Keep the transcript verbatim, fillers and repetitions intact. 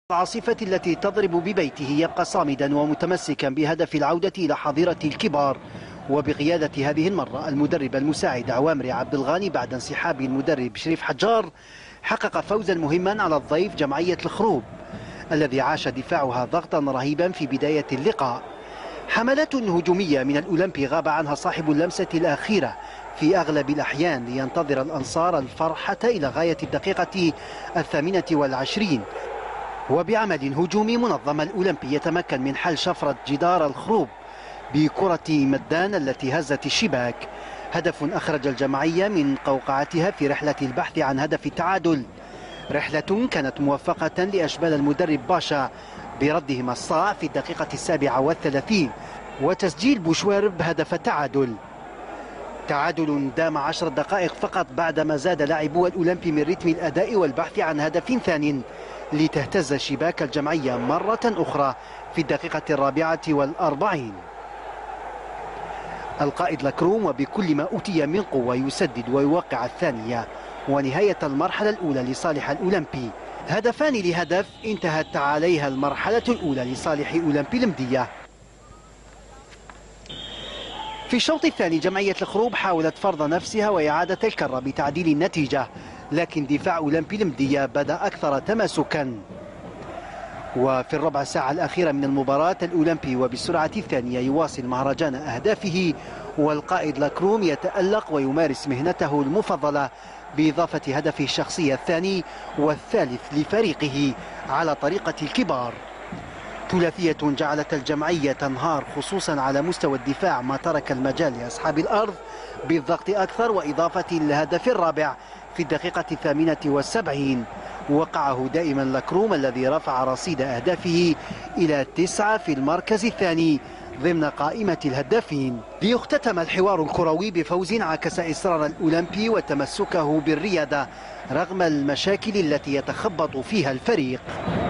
العاصفة التي تضرب ببيته يبقى صامدا ومتمسكا بهدف العودة إلى حظيرة الكبار، وبقيادة هذه المرة المدرب المساعد عوامر عبد الغاني بعد انسحاب المدرب شريف حجار حقق فوزا مهما على الضيف جمعية الخروب الذي عاش دفاعها ضغطا رهيبا في بداية اللقاء. حملات هجومية من الأولمبي غاب عنها صاحب اللمسة الأخيرة في أغلب الأحيان لينتظر الأنصار الفرحة إلى غاية الدقيقة الثامنة والعشرين، وبعمل هجومي منظم الأولمبي يتمكن من حل شفرة جدار الخروب بكرة مدان التي هزت الشباك. هدف أخرج الجمعية من قوقعتها في رحلة البحث عن هدف التعادل، رحلة كانت موفقة لأشبال المدرب باشا بردهم الصاع في الدقيقة السابعة والثلاثين وتسجيل بوشوارب هدف التعادل. تعادل دام عشر دقائق فقط بعدما زاد لاعبو الأولمبي من رتم الأداء والبحث عن هدف ثاني لتهتز شباك الجمعية مرة أخرى في الدقيقة الرابعة والأربعين. القائد لكروم وبكل ما أوتي من قوة يسدد ويوقع الثانية، ونهاية المرحلة الأولى لصالح الأولمبي. هدفان لهدف انتهت عليها المرحلة الأولى لصالح أولمبي المدية. في الشوط الثاني جمعية الخروب حاولت فرض نفسها وإعادة الكرة بتعديل النتيجة، لكن دفاع أولمبي المدية بدا أكثر تماسكا. وفي الربع ساعة الأخيرة من المباراة الأولمبي وبالسرعة الثانية يواصل مهرجان أهدافه، والقائد لاكروم يتألق ويمارس مهنته المفضلة بإضافة هدفه الشخصي الثاني والثالث لفريقه على طريقة الكبار. ثلاثية جعلت الجمعية تنهار خصوصا على مستوى الدفاع، ما ترك المجال لأصحاب الأرض بالضغط أكثر، وإضافة الهدف الرابع في الدقيقة الثامنة والسبعين وقعه دائما لاكروم الذي رفع رصيد أهدافه إلى تسعة في المركز الثاني ضمن قائمة الهدافين. ليختتم الحوار الكروي بفوز عكس إصرار الأولمبي وتمسكه بالرياضة رغم المشاكل التي يتخبط فيها الفريق.